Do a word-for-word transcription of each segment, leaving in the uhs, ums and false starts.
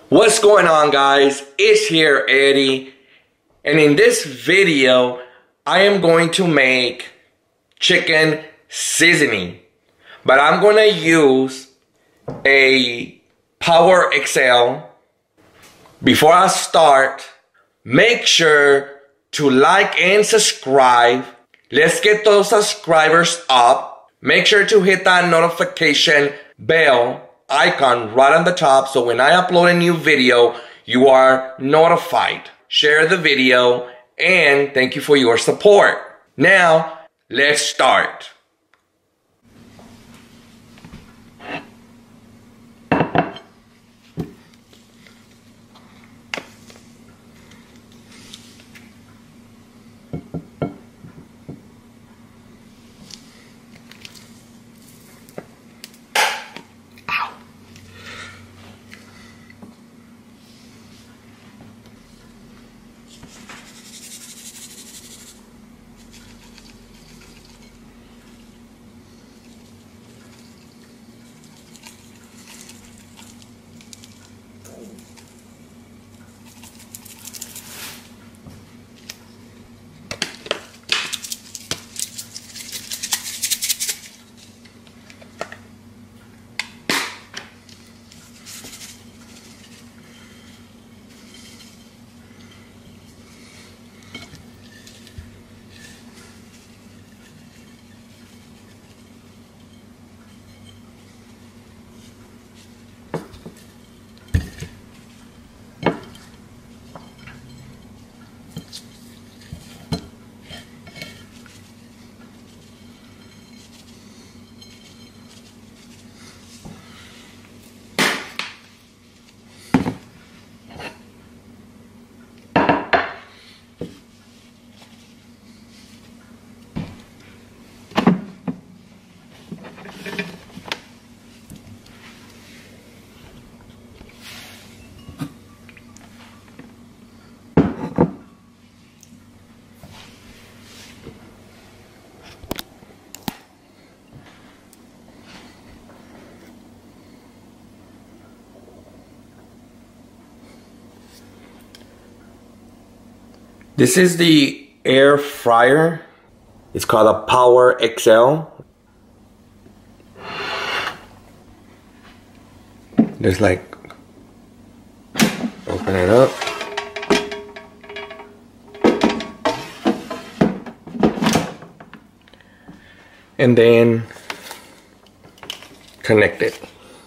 What's going on, guys? It's here, Eddie, and in this video I am going to make chicken seasoning, but I'm going to use a Power X L. Before I start, make sure to like and subscribe. Let's get those subscribers up. Make sure to hit that notification bell icon right on the top so when I upload a new video, you are notified. Share the video and thank you for your support. Now, let's start. This is the air fryer. It's called a Power X L. Just like, open it up. And then connect it.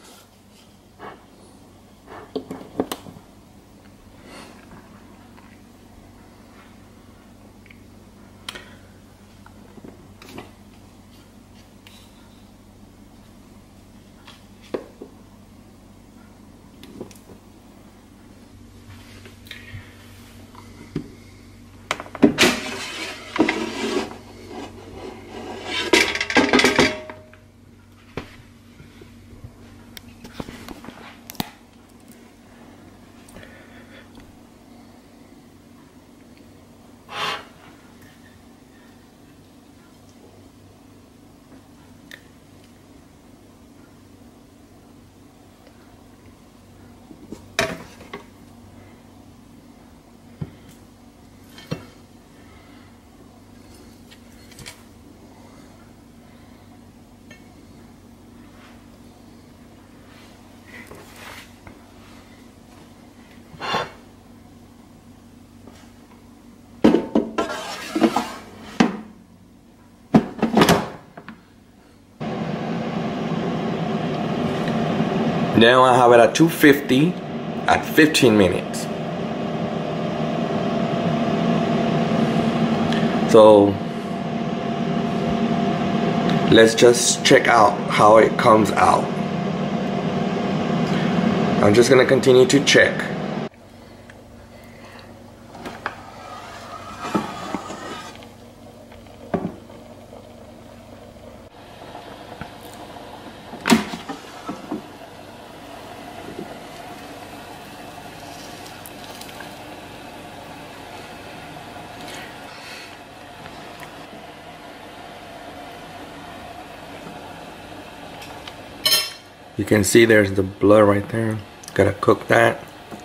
Now I have it at two fifty at fifteen minutes. So let's just check out how it comes out. I'm just gonna continue to check. You can see there's the blood right there. Gotta cook that.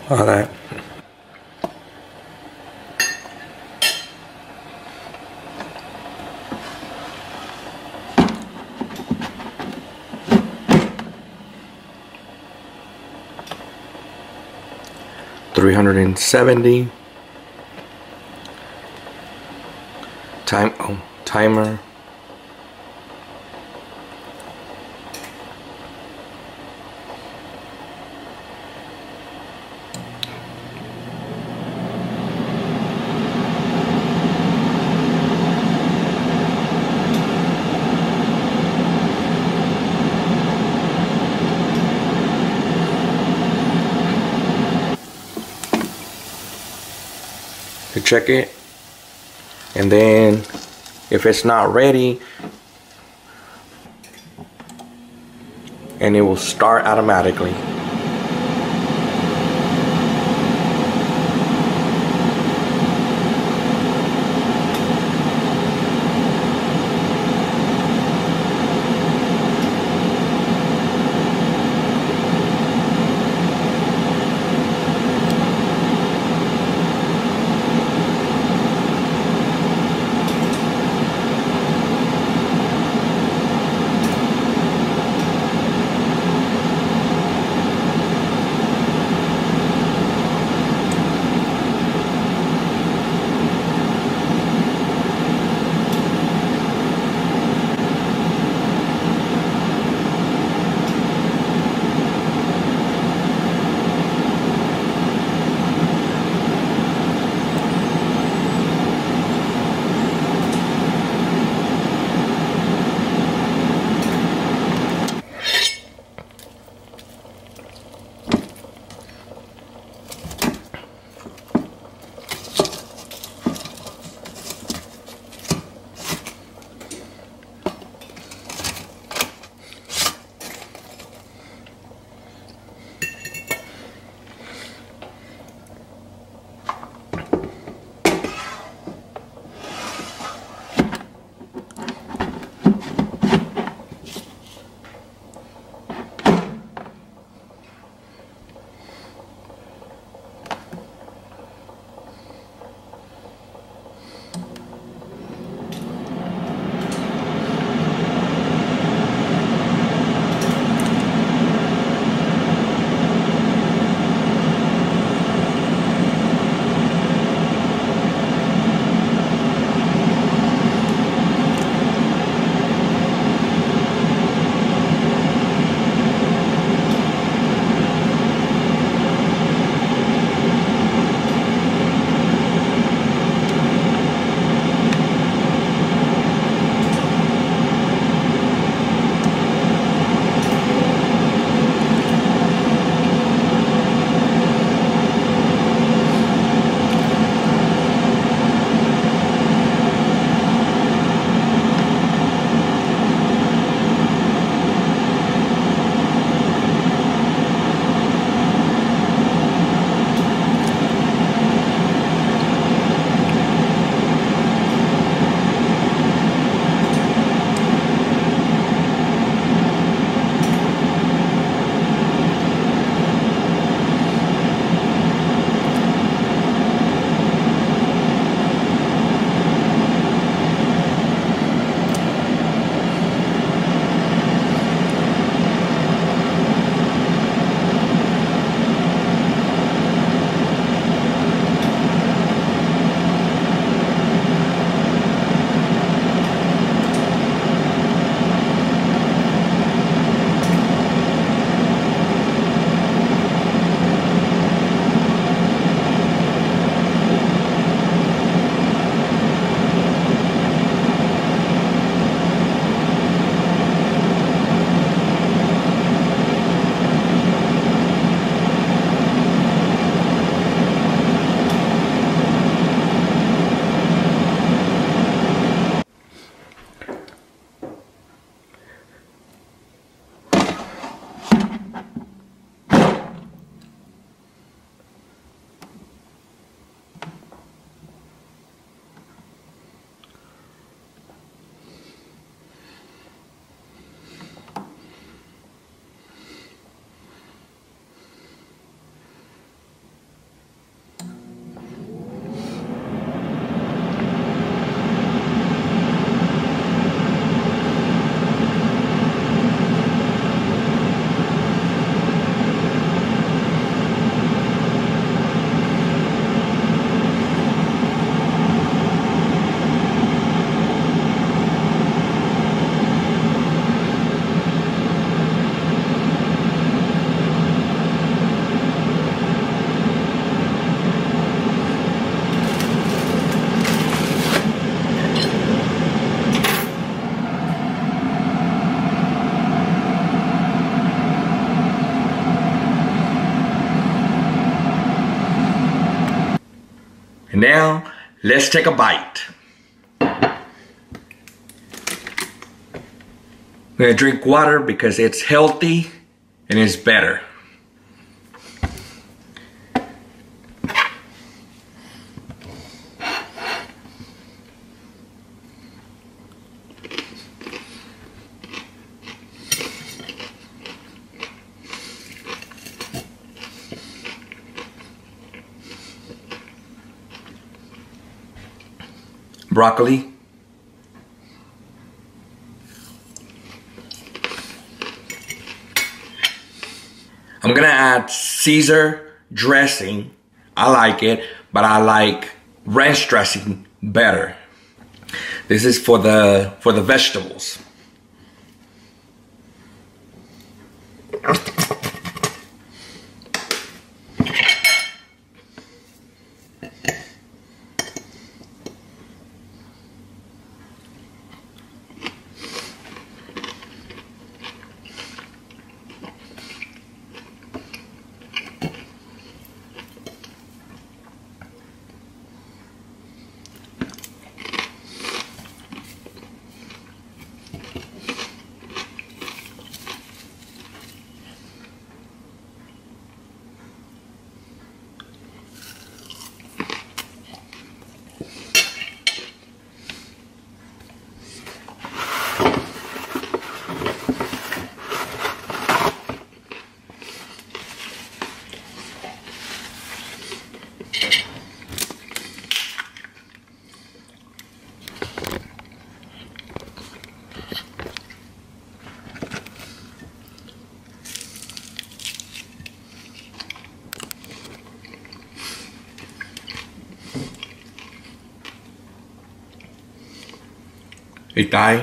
all that. three hundred seventy. Time, oh, timer. To check it, and then if it's not ready, and it will start automatically. And now, let's take a bite. I'm gonna drink water because it's healthy and it's better. Broccoli. I'm gonna add Caesar dressing. I like it, but I like ranch dressing better. This is for the for the vegetables. Itay.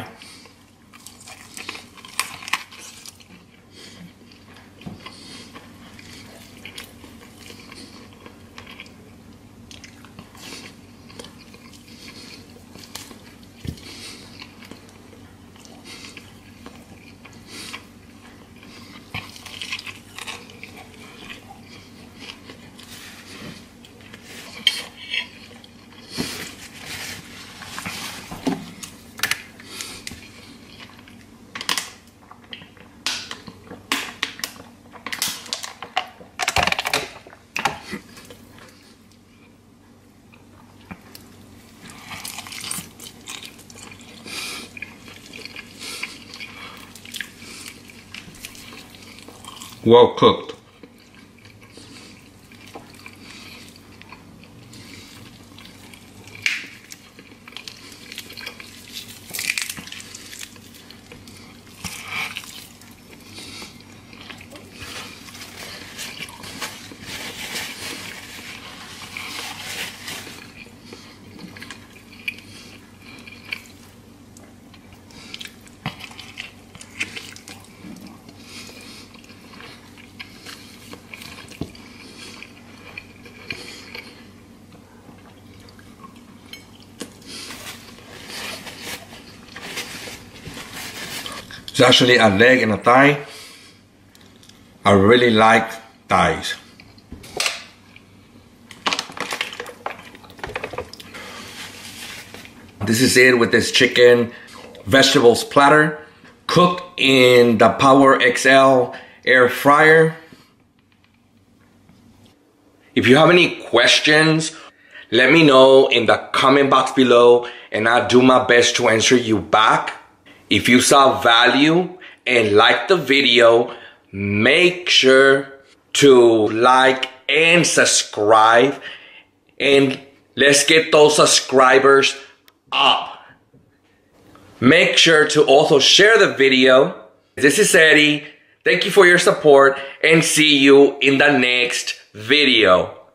Well cooked. It's actually a leg and a thigh. I really like thighs. This is it with this chicken vegetables platter, cooked in the Power X L air fryer. If you have any questions, let me know in the comment box below and I'll do my best to answer you back. If you saw value and liked the video, make sure to like and subscribe, and let's get those subscribers up. Make sure to also share the video. This is Eddie. Thank you for your support and see you in the next video.